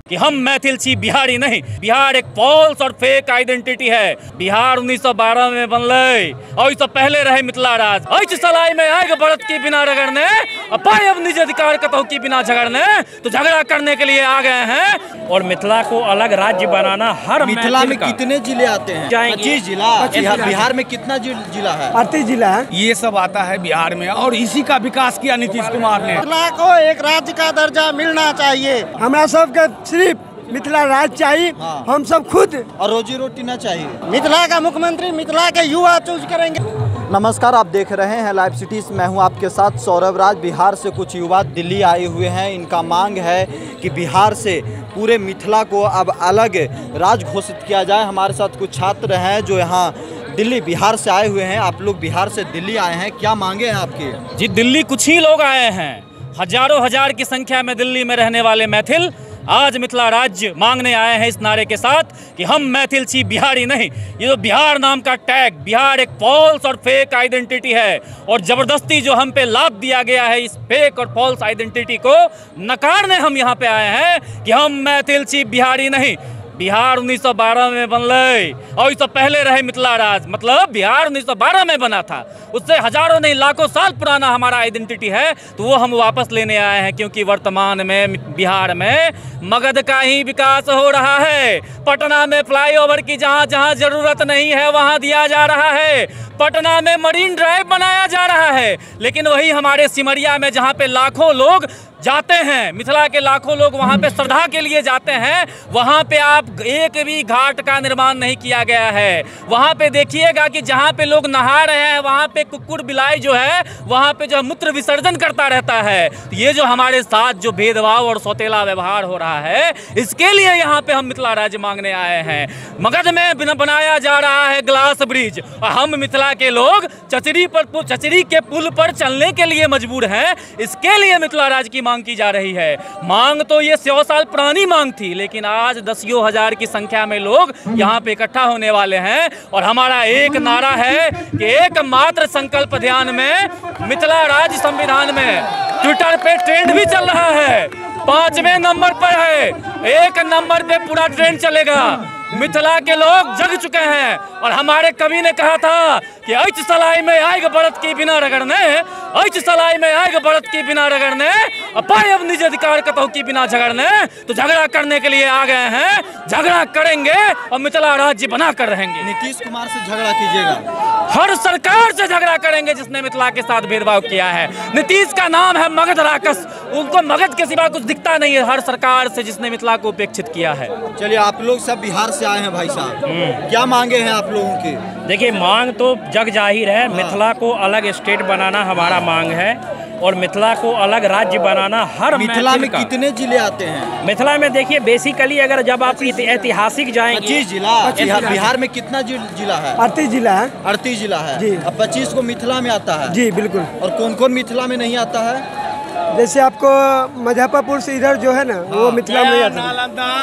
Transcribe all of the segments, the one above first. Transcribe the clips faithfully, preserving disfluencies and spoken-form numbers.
कि हम मैथिल छी, बिहारी नहीं। बिहार एक फॉल्स और फेक आइडेंटिटी है। बिहार उन्नीस सौ बारह में बनले और इससे पहले रहे मिथिला राज। ऐच सलाई में आएगा बढ़त की बिना रगड़ने, अपाय अब निज अधिकार कतौ की बिना झगड़ने, तो झगड़ा करने के लिए आ गए हैं। और मिथिला को अलग राज्य बनाना हर मिथिला में कितने जिले आते हैं? पच्चीस जिला। बिहार में कितना जिला है? अड़तीस जिला है। ये सब आता है बिहार में और इसी का विकास किया नीतीश कुमार ने। मिथिला को एक राज्य का दर्जा मिलना चाहिए। हमारा सबके सिर्फ मिथिला राज्य चाहिए। हाँ। हम सब खुद और रोजी रोटी ना चाहिए। मिथिला का मुख्यमंत्री मिथिला के युवा चूज करेंगे। नमस्कार, आप देख रहे हैं लाइव सिटीज। मैं हूं आपके साथ सौरभ राज। बिहार से कुछ युवा दिल्ली आए हुए हैं। इनका मांग है कि बिहार से पूरे मिथिला को अब अलग राज्य घोषित किया जाए। हमारे साथ कुछ छात्र हैं जो यहाँ दिल्ली बिहार से आए हुए हैं। आप लोग बिहार से दिल्ली आए हैं, क्या मांगे हैं आपकी? जी, दिल्ली कुछ ही लोग आए हैं। हजारों हजार की संख्या में दिल्ली में रहने वाले मैथिल आज मिथिला राज्य मांगने आए हैं इस नारे के साथ कि हम मैथिल छी, बिहारी नहीं। ये जो बिहार नाम का टैग, बिहार एक फॉल्स और फेक आइडेंटिटी है और ज़बरदस्ती जो हम पे लाद दिया गया है, इस फेक और फॉल्स आइडेंटिटी को नकारने हम यहाँ पे आए हैं कि हम मैथिल छी, बिहारी नहीं। बिहार उन्नीस सौ बारह में बनले और इससे पहले रहे मिथिला राज। मतलब बिहार उन्नीस सौ बारह में बना था, उससे हजारों नहीं लाखों साल पुराना हमारा आइडेंटिटी है। तो वो हम वापस लेने आए हैं क्योंकि वर्तमान में बिहार में मगध का ही विकास हो रहा है। पटना में फ्लाईओवर की जहाँ जहाँ जरूरत नहीं है वहाँ दिया जा रहा है। पटना में मरीन ड्राइव बनाया जा रहा है। लेकिन वही हमारे सिमरिया में जहाँ पे लाखों लोग जाते हैं, मिथिला के लाखों लोग वहाँ पे श्रद्धा के लिए जाते हैं, वहाँ पे आप एक भी घाट का निर्माण नहीं किया गया है। वहाँ पे देखिएगा कि जहाँ पे लोग नहा रहे हैं वहाँ पे कुकुर बिलाई जो है वहाँ पे जो मूत्र विसर्जन करता रहता है। तो ये जो हमारे साथ जो भेदभाव और सौतेला व्यवहार हो रहा है, इसके लिए यहाँ पे हम मिथिला राज्य मांगने आए हैं। मगध में बनाया जा रहा है ग्लास ब्रिज और हम मिथिला के लोग चचरी पर चचरी के पुल पर चलने के लिए मजबूर हैं। इसके लिए मिथिला राज्य की मांग की जा रही है। मांग तो ये सौ साल पुरानी मांग थी, लेकिन आज दसियों हजार की संख्या में लोग यहाँ पे इकट्ठा होने वाले हैं और हमारा एक नारा है कि एक मात्र संकल्प ध्यान में। मिथिला राज्य संविधान में ट्विटर पे ट्रेंड भी चल रहा है, पांचवें नंबर पर है। एक नंबर पे पूरा ट्रेंड चलेगा। मिथिला के लोग जग चुके हैं और हमारे कवि ने कहा था कि ऐच सलाई में आएगा बढ़त की बिना रगड़ने, ऐच सलाई में आएगा बढ़त की बिना रगड़ने, अपाय अब निज अधिकार कतौ की बिना झगड़ने। तो झगड़ा करने के लिए आ गए हैं, झगड़ा करेंगे और मिथिला राज्य बना कर रहेंगे। नीतीश कुमार से झगड़ा कीजिएगा? हर सरकार से झगड़ा करेंगे जिसने मिथिला के साथ भेदभाव किया है। नीतीश का नाम है मगध राक्षस, उनको मगध के सिवा कुछ दिखता नहीं है। हर सरकार से जिसने मिथिला को उपेक्षित किया है। चलिए, आप लोग सब बिहार से आए हैं भाई साहब, क्या मांगे हैं आप लोगों की? देखिए, मांग तो जग जाहिर है। मिथिला को अलग स्टेट बनाना हमारा मांग है और मिथिला को अलग राज्य बनाना हर मिथिला में कितने जिले आते हैं? मिथिला में देखिए, बेसिकली अगर जब आप ऐतिहासिक जाएंगे, पच्चीस जिला। बिहार में कितना जिला है? अड़तीस जिला है। अड़तीस जिला है जी। अब पच्चीस को मिथिला में आता है? जी बिल्कुल। और कौन कौन मिथिला में नहीं आता है? जैसे आपको मुजफ्फरपुर से इधर जो है ना, वो मिथिला में आता है।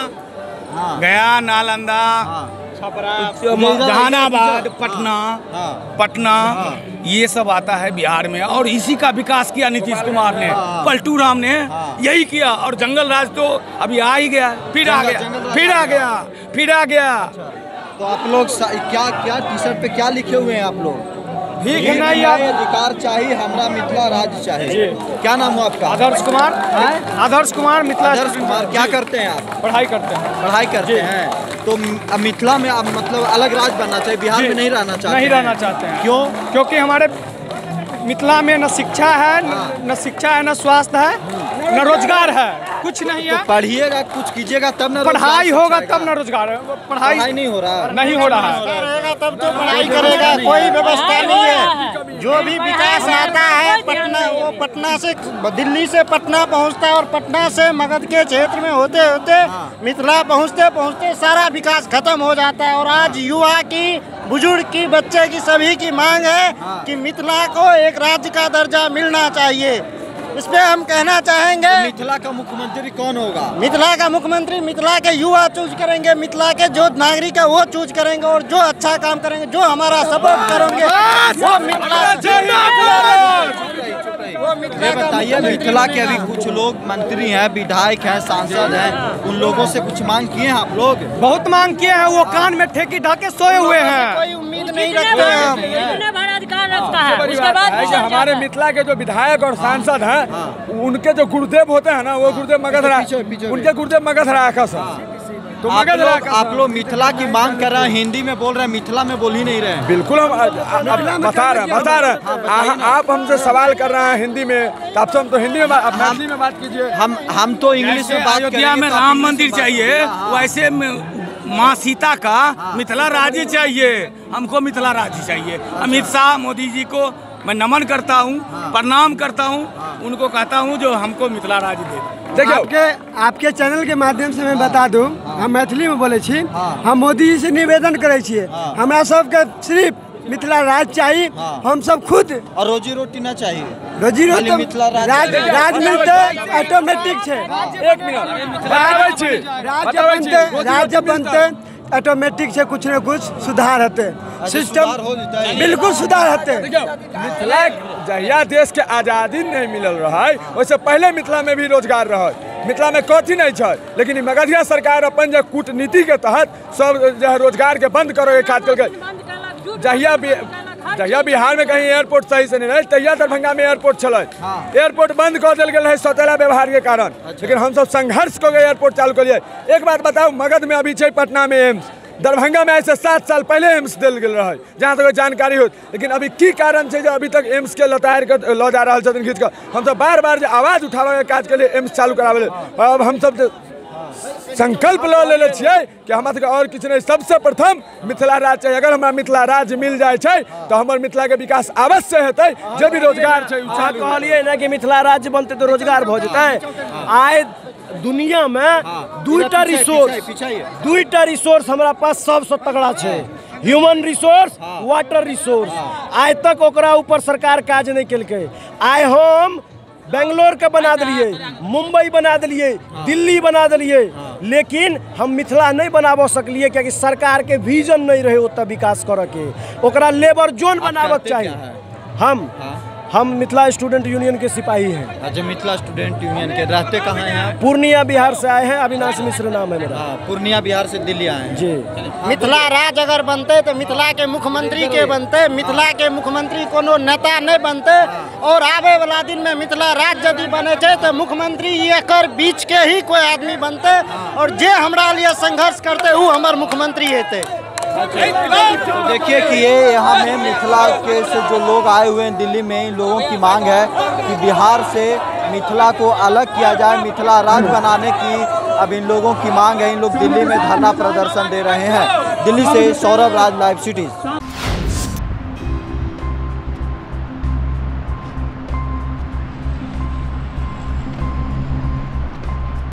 हाँ। गया, नालंदा, जहानाबाद, पटना, हाँ। पटना, हाँ। ये सब आता है बिहार में और इसी का विकास किया नीतीश कुमार ने। हाँ। पलटू राम ने हाँ। यही किया और जंगल राज तो अभी आ ही गया, फिर आ गया, फिर आ गया, फिर आ गया। तो आप लोग क्या क्या टी शर्ट पे क्या लिखे हुए हैं आप लोग? ठीक है ना, ये अधिकार चाहिए, हमरा मिथिला राज्य चाहिए। क्या नाम है आपका? आदर्श कुमार। आदर्श कुमार, मिथिला। आदर्श कुमार, क्या करते हैं आप? पढ़ाई करते हैं। पढ़ाई करते हैं। तो मिथिला में आप मतलब अलग राज्य बनना चाहिए, बिहार में नहीं रहना चाहते? नहीं रहना चाहते हैं। क्यों? क्योंकि हमारे मिथिला में न शिक्षा है, न शिक्षा है, न स्वास्थ्य है, न रोजगार है, कुछ नहीं है। तो पढ़िएगा, कुछ कीजिएगा तब न पढ़ाई होगा तब न रोजगार है। पढ़ाई नहीं हो रहा नहीं हो रहा है। रहेगा तब तो पढ़ाई करेगा। कोई व्यवस्था नहीं है। जो भी विकास आता है पटना, वो पटना से दिल्ली से पटना पहुंचता है और पटना से मगध के क्षेत्र में होते होते मिथिला पहुंचते पहुंचते सारा विकास खत्म हो जाता है। और आज युवा की, बुजुर्ग की, बच्चे की, सभी की मांग है कि मिथिला को एक राज्य का दर्जा मिलना चाहिए। इसमें हम कहना चाहेंगे, तो मिथिला का मुख्यमंत्री कौन होगा? मिथिला का मुख्यमंत्री मिथिला के युवा चूज करेंगे, मिथिला के जो नागरिक है वो चूज करेंगे और जो अच्छा काम करेंगे, जो हमारा सपोर्ट करेंगे वो मिथिला। ये बताइए, मिथिला के अभी कुछ लोग मंत्री हैं, विधायक हैं, सांसद हैं, उन लोगों से कुछ मांग किए हैं आप लोग? बहुत मांग किए हैं, वो कान में ठेकी ढाके सोए हुए हैं। कोई उम्मीद नहीं रखते हैं हम। हमारे मिथिला के जो विधायक और सांसद हैं, उनके जो गुरुदेव होते हैं ना, वो गुरुदेव मगध राय, उनके गुरुदेव मगध राय का सर। तो आप मगध लोग आप लोग मिथिला की मांग कर रहे हैं, हिंदी में बोल रहे हैं, मिथिला में बोल ही नहीं रहे हैं। बिल्कुल हम बता रहे हैं बता रहे हैं आप हमसे सवाल कर रहे हैं हिंदी में, तो आपसे हम तो हिंदी में हिंदी में बात कीजिए। हम हम तो इंग्लिश में बात अयोध्या में राम मंदिर चाहिए, वैसे माँ सीता का मिथिला राज्य चाहिए। हमको मिथिला राज्य चाहिए। अमित शाह मोदी जी को मैं नमन करता हूँ, प्रणाम करता हूँ, उनको कहता हूँ जो हमको मिथिला राज्य दे। देखिए, आपके आपके चैनल के माध्यम से मैं बता दूं, हम मैथिली में बोले छी, हम मोदी जी से निवेदन करे छियै, हमरा सबके सिर्फ मिथिला राज्य चाहिए। हम सब खुद और रोजी रोटी ना चाहिए, रोजी रोटी मिथिला राज राज मिलते ऑटोमेटिक छे। एक मिनट राज्य बनते राज्य बनते ऑटोमेटिक से कुछ न कुछ सुधार होते, सिस्टम बिल्कुल सुधार होते। मिथिला जहिया देश के आज़ादी नहीं मिलल रहा है, वैसे पहले मिथिला में भी रोजगार रहा है। मिथिला में कथी नहीं है, लेकिन मगधिया सरकार अपन जो कूटनीति के तहत सब जो रोजगार के बंद करो खातिर के जहिया भी जहिया बिहार में कहीं एयरपोर्ट सही से नहीं रहे, तहिया दरभंगा में एयरपोर्ट चले। एयरपोर्ट बंद कर दिल गया है सौतेला व्यवहार के कारण। लेकिन हम सब संघर्ष को एयरपोर्ट चालू करिए। एक बात बताओ, मगध में अभी है पटना में एम्स, दरभंगा में ऐसे सात साल पहले एम्स दिल गया है, जहाँ तक जानकारी हो। लेकिन अभी की कारण से जो अभी तक एम्स के लतार के लो जा रहा है खींच कर, हम सब बार बार जो आवाज उठावे के काज के लिए एम्स चालू करावे। अब हम सब संकल्प लो ले छिए कि हमारे और किछु नहीं, सबसे प्रथम मिथिला राज्य चाहिए। अगर हमारा मिथिला राज्य मिल जाए तो हमारे मिथिला के विकास अवश्य हेतै। जो भी रोजगार कहलिए ना कि मिथिला राज्य बनते तो रोजगार हो जेतै। आए दुनिया में दुईटा रिसोर्स दुईटा रिसोर्स हमारा पास सबसे तगड़ा है, ह्यूमन रिसोर्स, वाटर रिसोर्स। आज तक ओकरा ऊपर सरकार काज नहीं केलकै। आइ हम बेंगलोर के बना दिलिए, मुंबई बना दिलिए, दिल्ली बना दिलिए, लेकिन हम मिथिला नहीं बनाबो सकलिए क्योंकि सरकार के विजन नहीं रहे उतना विकास करे के। ओकरा लेबर जोन बनाबक चाहिए। हम हम मिथिला स्टूडेंट यूनियन के सिपाही हैं। अच्छा, मिथिला स्टूडेंट यूनियन के रहते कहाँ हैं? पूर्णिया बिहार से आए हैं, अविनाश मिश्र नाम है मेरा। पूर्णिया बिहार से दिल्ली आए हैं जी। मिथिला राज्य अगर बनते तो मिथिला के मुख्यमंत्री के बनते, मिथिला के मुख्यमंत्री कोनो नेता नहीं बनते। और आवे वाला दिन में मिथिला राज्य यदि बने तो मुख्यमंत्री एकर बीच के ही कोई आदमी बनते, और जे हमरा लिए संघर्ष करते वो हमारे मुख्यमंत्री हेते। तो देखिए कि ये यहाँ में मिथिला के से जो लोग आए हुए हैं दिल्ली में, इन लोगों की मांग है कि बिहार से मिथिला को अलग किया जाए, मिथिला राज्य बनाने की अब इन लोगों की मांग है। इन लोग दिल्ली में धरना प्रदर्शन दे रहे हैं। दिल्ली से सौरभ राज, लाइव सिटी।